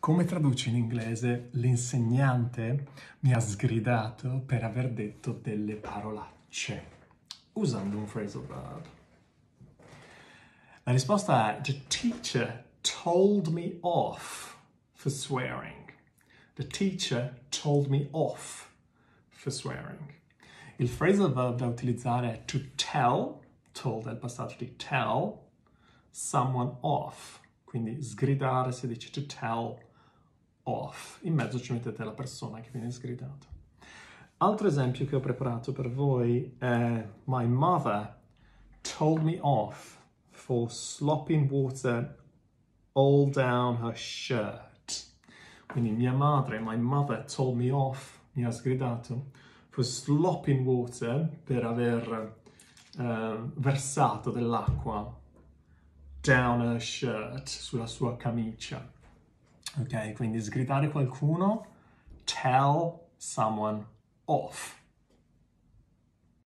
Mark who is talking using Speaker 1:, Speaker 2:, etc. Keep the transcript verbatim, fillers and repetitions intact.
Speaker 1: Come traduci in inglese l'insegnante mi ha sgridato per aver detto delle parolacce, usando un phrasal verb? La risposta è: the teacher told me off for swearing. The teacher told me off for swearing. Il phrasal verb da utilizzare è to tell, told è il passaggio di tell, someone off. Quindi sgridare si dice to tell off. In mezzo ci mettete la persona che viene sgridata. Altro esempio che ho preparato per voi è: my mother told me off for slopping water all down her shirt. Quindi mia madre, my mother told me off, mi ha sgridato for slopping water, per aver uh, versato dell'acqua down her shirt, sulla sua camicia. Ok, quindi sgridare qualcuno, tell someone off.